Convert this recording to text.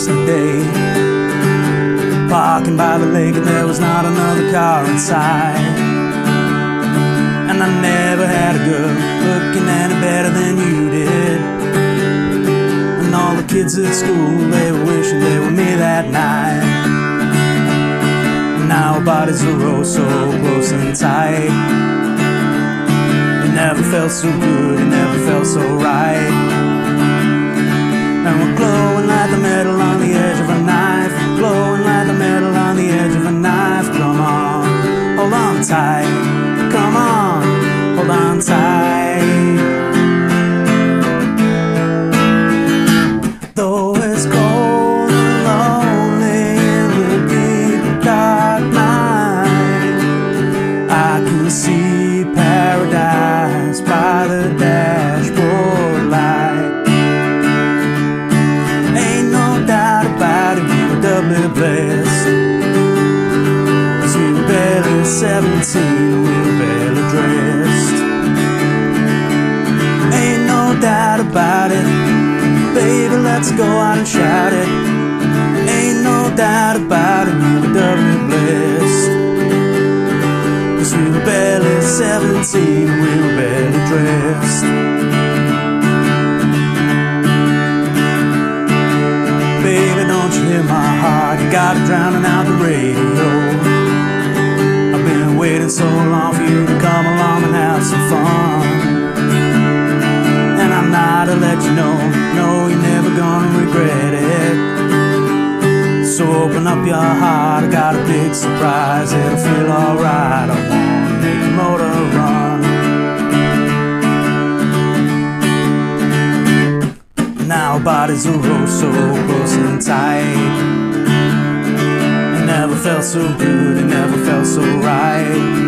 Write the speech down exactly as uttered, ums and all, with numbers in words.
a day. Parking by the lake and there was not another car inside. And I never had a girl looking any better than you did. And all the kids at school, they were wishing they were me that night. And now our bodies are oh so close and tight. It never felt so good, it never felt so right. And we're glowing like the metal on the edge of a knife. Glowing like the metal on the edge of a knife. Come on, hold on tight. Come on, hold on tight. Though it's cold and lonely in the deep dark night, I can see paradise by the dashboard light. Ain't no doubt about it, we were doubly blessed. 'Cause we were barely seventeen, we were barely dressed. Ain't no doubt about it, baby, let's go out and shout it. Ain't no doubt about it, we were doubly blessed. 'Cause we were barely seventeen, we were barely dressed. Baby, don't you hear my heart? You got it drowning out the radio. I've been waiting so long for you to come along and have some fun. And I'm not to let you know, no, you're never gonna regret it. So open up your heart, I got a big surprise. It'll feel alright, I wanna make the motor run. Now our bodies are oh so close and tight. It never felt so good, it never felt so right.